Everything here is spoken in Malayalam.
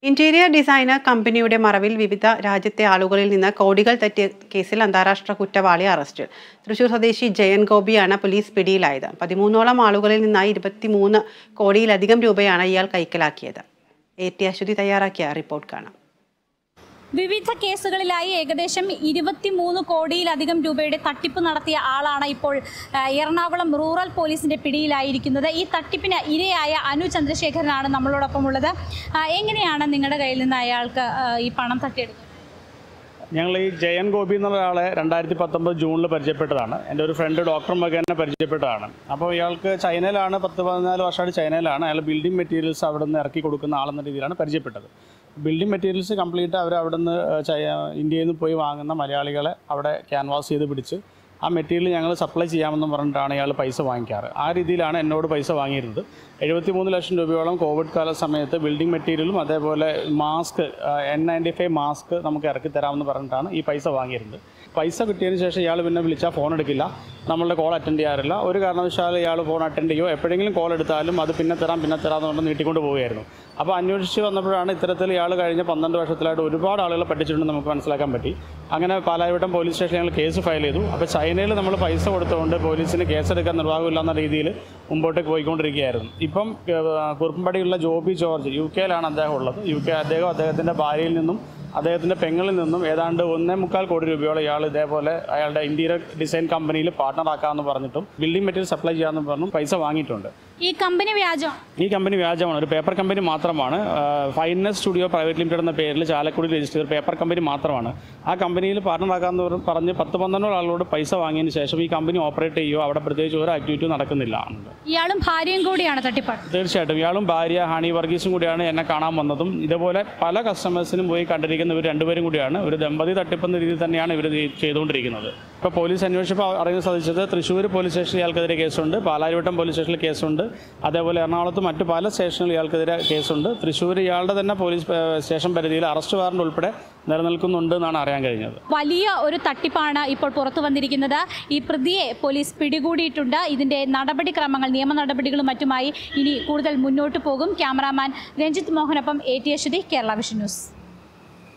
ഇന്റീരിയർ ഡിസൈനർ കമ്പനിയുടെ മറവിൽ വിവിധ രാജ്യത്തെ ആളുകളിൽ നിന്ന് കോടികൾ തട്ടിയ കേസിൽ അന്താരാഷ്ട്ര കുറ്റവാളി അറസ്റ്റിൽ. തൃശൂർ സ്വദേശി ജയൻ ഗോപിയാണ് പോലീസ് പിടിയിലായത്. 13ഓളം ആളുകളിൽ നിന്നായി 23 കോടിയിലധികം രൂപയാണ് ഇയാൾ കൈക്കലാക്കിയത്. AT അശ്വതി തയ്യാറാക്കിയ റിപ്പോർട്ട് കാണാം. വിവിധ കേസുകളിലായി ഏകദേശം 23 കോടിയിലധികം രൂപയുടെ തട്ടിപ്പ് നടത്തിയ ആളാണ് ഇപ്പോൾ എറണാകുളം റൂറൽ പോലീസിന്റെ പിടിയിലായിരിക്കുന്നത്. ഈ തട്ടിപ്പിന് ഇരയായ അനു ചന്ദ്രശേഖരനാണ് നമ്മളോടൊപ്പം ഉള്ളത്. എങ്ങനെയാണ് നിങ്ങളുടെ കയ്യിൽ നിന്ന് അയാൾക്ക് ഈ പണം തട്ടിയെടുക്കുന്നത്? ഞങ്ങൾ ഈ ജയൻ ഗോപി എന്നുള്ള ഒരാളെ 2019 ജൂണിൽ പരിചയപ്പെട്ടതാണ്. എൻ്റെ ഒരു ഫ്രണ്ട് ഡോക്ടർ മകനെ പരിചയപ്പെട്ടതാണ്. അപ്പോൾ ഇയാൾക്ക് ചൈനയിലാണ്, 10-14 വർഷമായിട്ട് ചൈനയിലാണ്. അയാൾ ബിൽഡിംഗ് മെറ്റീരിയൽസ് അവിടെ നിന്ന് ഇറക്കി കൊടുക്കുന്ന ആളെന്ന രീതിയിലാണ് പരിചയപ്പെട്ടത്. ബിൽഡിംഗ് മെറ്റീരിയൽസ് കംപ്ലീറ്റ് അവിടെ നിന്ന് ഇന്ത്യയിൽ നിന്ന് പോയി വാങ്ങുന്ന മലയാളികളെ അവിടെ ക്യാൻവാസ് ചെയ്ത് പിടിച്ച് ആ മെറ്റീരിയൽ ഞങ്ങൾ സപ്ലൈ ചെയ്യാമെന്ന് പറഞ്ഞിട്ടാണ് ഇയാൾ പൈസ വാങ്ങിക്കാറ്. ആ രീതിയിലാണ് എന്നോട് പൈസ വാങ്ങിയിരുന്നത്. 73 ലക്ഷം രൂപയോളം കോവിഡ് കാല സമയത്ത് ബിൽഡിംഗ് മെറ്റീരിയലും അതേപോലെ മാസ്ക് N95 മാസ്ക് നമുക്ക് ഇറക്കി തരാമെന്ന് പറഞ്ഞിട്ടാണ് ഈ പൈസ വാങ്ങിയിരുന്നത്. പൈസ കിട്ടിയതിന് ശേഷം ഇയാൾ പിന്നെ വിളിച്ചാൽ ഫോൺ എടുക്കില്ല, നമ്മളുടെ കോൾ അറ്റൻഡ് ചെയ്യാറില്ല. ഒരു കാരണവശാലും ഇയാൾ ഫോൺ അറ്റൻഡ് ചെയ്യുമോ എപ്പോഴെങ്കിലും കോൾ എടുത്താലും അത് പിന്നെ തരാമെന്ന് പറഞ്ഞ് നീട്ടിക്കൊണ്ട് പോവുകയായിരുന്നു. അപ്പോൾ അന്വേഷിച്ച് വന്നപ്പോഴാണ് ഇത്തരത്തിൽ ഇയാൾ കഴിഞ്ഞ 12 വർഷത്തിലായിട്ട് ഒരുപാട് ആളുകളെ പറ്റിച്ചിട്ടുണ്ടെന്ന് നമുക്ക് മനസ്സിലാക്കാൻ പറ്റി. അങ്ങനെ പാലാരിവട്ടം പോലീസ് സ്റ്റേഷനിൽ ഞങ്ങൾ കേസ് ഫയൽ ചെയ്തു. അപ്പോൾ ചൈനയിൽ നമ്മൾ പൈസ കൊടുത്തുകൊണ്ട് പോലീസിന് കേസെടുക്കാൻ നിർവാഹമില്ല എന്ന രീതിയിൽ മുമ്പോട്ടേക്ക് പോയിക്കൊണ്ടിരിക്കുകയായിരുന്നു. ഇപ്പം കുറുപ്പമ്പടിയുള്ള ജോബി ജോർജ് UK-യിലാണ് അദ്ദേഹം ഉള്ളത്. അദ്ദേഹത്തിൻ്റെ ഭാര്യയിൽ നിന്നും അദ്ദേഹത്തിൻ്റെ പെങ്ങളിൽ നിന്നും ഏതാണ്ട് 1.25 കോടി രൂപയോളം ഇയാൾ ഇതേപോലെ അയാളുടെ ഇന്റീരിയർ ഡിസൈൻ കമ്പനിയിൽ പാർട്ണറാക്കാമെന്ന് പറഞ്ഞിട്ടും ബിൽഡിംഗ് മെറ്റീരിയൽ സപ്ലൈ ചെയ്യാമെന്ന് പറഞ്ഞും പൈസ വാങ്ങിയിട്ടുണ്ട്. ഈ കമ്പനി വ്യാജമാണ്. ഒരു പേപ്പർ കമ്പനി മാത്രമാണ്. ഫൈനസ് സ്റ്റുഡിയോ പ്രൈവറ്റ് ലിമിറ്റഡ് എന്ന പേരിൽ ചാലക്കുടി രജിസ്റ്റർ ചെയ്ത പേപ്പർ കമ്പനി മാത്രമാണ്. ആ കമ്പനിയിൽ പാർട്ണറാക്കാമെന്ന് പറഞ്ഞ് 10-12 ആളുകളോട് പൈസ വാങ്ങിയതിന് ശേഷം ഈ കമ്പനി ഓപ്പറേറ്റ് ചെയ്യുമോ അവിടെ പ്രത്യേകിച്ച് ഒരു ആക്ടിവിറ്റി നടക്കുന്നില്ല. ഇയാളും ഭാര്യയും കൂടിയാണ് തട്ടിപ്പ്. തീർച്ചയായിട്ടും ഇയാളും ഭാര്യ ഹണി വർഗീസും കൂടിയാണ് എന്നെ കാണാൻ വന്നതും. ഇതുപോലെ പല കസ്റ്റമേഴ്സിനും പോയി കണ്ടിരിക്കുന്ന ഇവർ രണ്ടുപേരും കൂടിയാണ്. ഒരു ദമ്പതി തട്ടിപ്പെന്ന രീതിയിൽ തന്നെയാണ് ഇവർ ചെയ്തുകൊണ്ടിരിക്കുന്നത്. ഇപ്പോൾ പോലീസ് അന്വേഷിച്ചപ്പോൾ അറിയാൻ സാധിച്ചത് തൃശ്ശൂർ പോലീസ് സ്റ്റേഷനിൽ ഇയാൾക്കെതിരെ കേസുണ്ട്, പാലാരിവട്ടം പോലീസ് സ്റ്റേഷനിൽ കേസുണ്ട്, അതേപോലെ എറണാകുളത്ത് മറ്റു പല സ്റ്റേഷനിൽ ഇയാൾക്കെതിരെ കേസുണ്ട്. തൃശ്ശൂർ ഇയാളുടെ തന്നെ പോലീസ് സ്റ്റേഷൻ പരിധിയിൽ അറസ്റ്റ് വാറണ്ട് ഉൾപ്പെടെ നിലനിൽക്കുന്നുണ്ട് എന്നാണ് അറിയാൻ കഴിഞ്ഞത്. വലിയ ഒരു തട്ടിപ്പാണ് ഇപ്പോൾ പുറത്തു വന്നിരിക്കുന്നത്. ഈ പ്രതിയെ പോലീസ് പിടികൂടിയിട്ടുണ്ട്. ഇതിന്റെ നടപടിക്രമങ്ങൾ, നിയമ നടപടികളും മറ്റുമായി ഇനി കൂടുതൽ മുന്നോട്ട് പോകും. ക്യാമറാമാൻ രഞ്ജിത്ത് മോഹനൊപ്പം AT Aswathi, Kerala vision news.